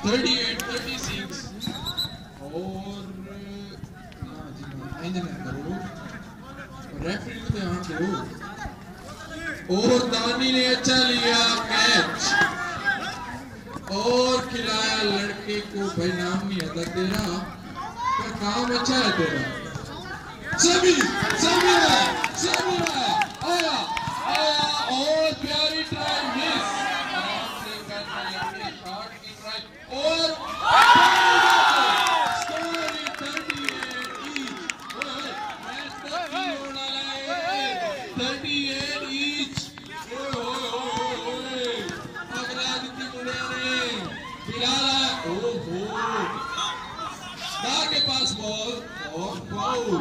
38-36 और इंजन करो रेफरी को ध्यान दो और दानी ने अच्छा लिया कैच और खिलाया लड़के को। भाई नाम नहीं आता तेरा पर काम अच्छा है तेरा। सभी आया और प्यारी ट्राई मिस और स्कोर 38 each। अगला दी मुड़े ने बिलाल ओहो स्टार के पास बॉल और फाउल।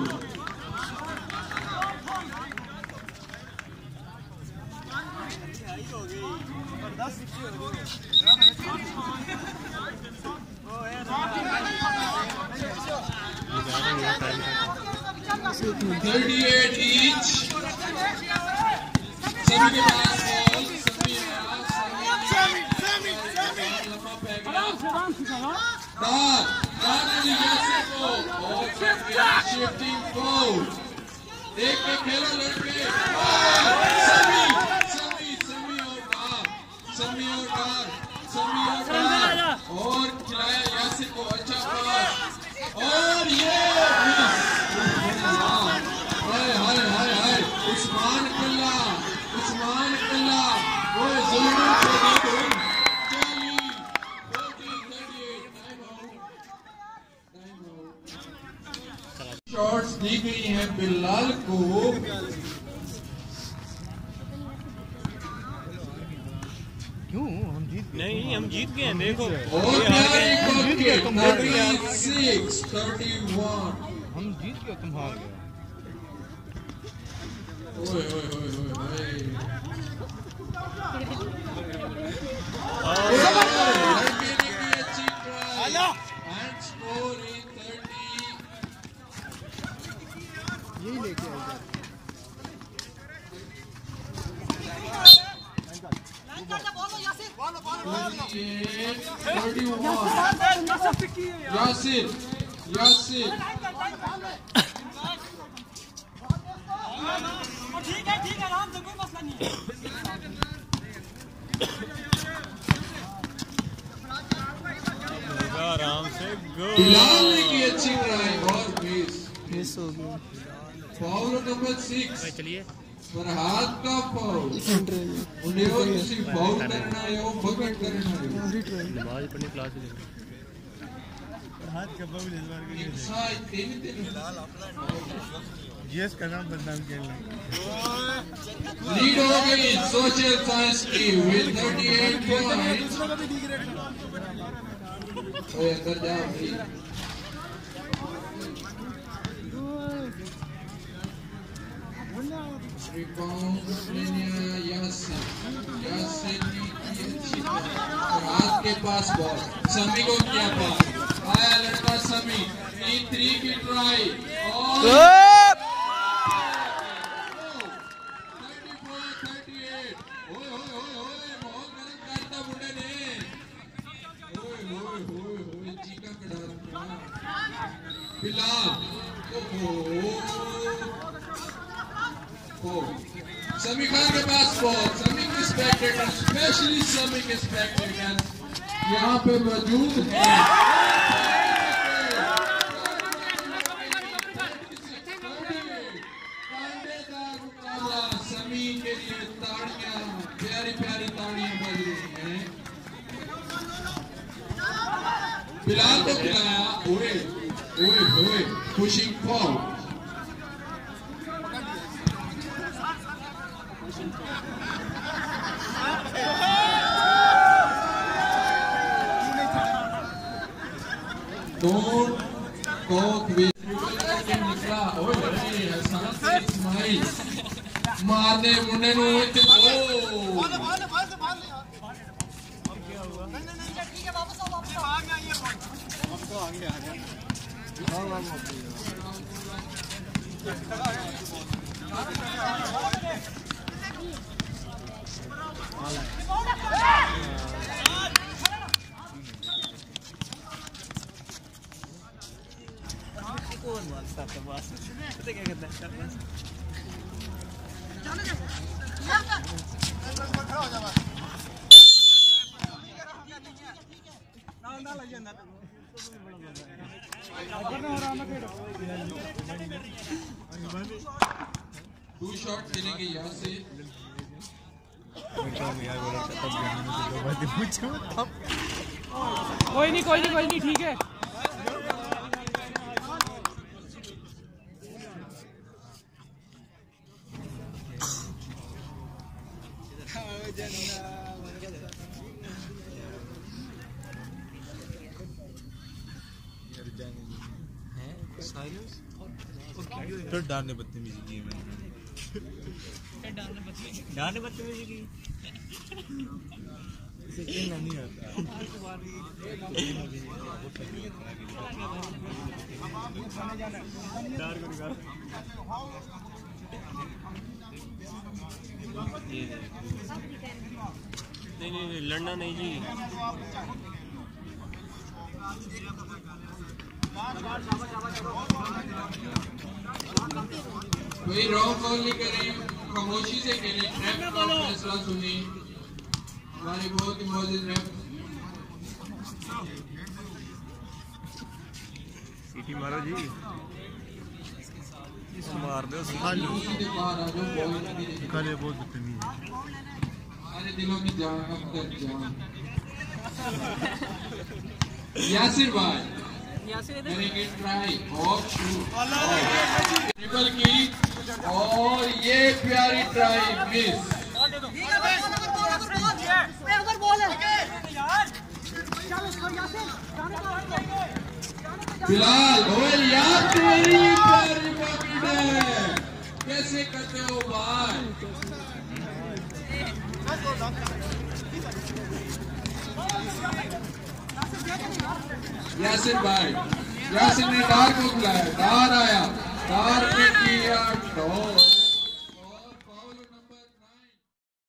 each सभी के पास शिफ्टिंग बॉल देख के खेलो लड़के। समी और खिलाया यासिर को अच्छा पास और ये हाय उस्मान किल्ला वो जुल्म शॉट्स दी गई हैं बिलाल को। क्यों हम जीत गए? नहीं हम जीत गए हैं देखो। और हम जीत गए तुम हार गए। ओए लड़के ने की अच्छी ट्राई एंड स्कोर 30। यही लेके आएगा यासिर ठीक है आराम से कोई मसला नहीं है। आराम से बिलाल ने की अच्छी ट्राई और मिस हो गई। फाउल नंबर 6 चलिए पर हाथ का फाउल उन्हें वो किसी फाउल करना है वो भगत करना है नमाज पढ़ने क्लास में हाथ का फाउल इस बार के बिलाल अपना जीएस का नाम बदनाम खेलना। लीड हो गई सोशल साइंस की विद 38 पॉइंट्स। ओए अंदर जाओ प्लीज। रिबाउंड यासिर की अच्छी हाथ के पास बॉल समी को क्या पास आया लड़का समी 3 की ट्राई और 34-38 ओए बहुत गलत करता बुढ़े ने ओए चीका कड़ा बिलाल समी खान के पास बॉल समी के स्पेक्टेटर स्पेशली समी के स्पेक्टेटर यहाँ पे मौजूद है। समी के लिए ताड़ियां प्यारी ताड़ियां बज रही हैं। बिलाल को खिलाया ओए पुशिंग फॉल निकला मारने मुंडे कौन मारता था बस पता क्या करता है बस टू शॉट खेलेंगे यहाँ से। कोई नहीं ठीक है। तो डालने बदतमीजी की डालने बदतमीजी की इसे कहना नहीं आता नहीं लड़ना नहीं जी। कोई रॉन्ग कॉल नहीं करें, खामोशी से खेलें, रेफ का फैसला सुने। हमारे बहुत ही मौजूद रेफ सीटी मारो जी, इसको मार दो बाहर आ जाओ, खाली बहुत बदतमीज है। हमारे दिलों की जान अख्तर जान यासिर भाई करेंगे ट्राई और शूट ट्रिपल की और ये प्यारी ट्राई मिस। फिलहाल ओए यार तेरी प्यारी पॉकेट है, कैसे करते हो भाई। यासिर भाई, यासिर ने डार को बुलाया, डार आया, डार ने किया टॉस।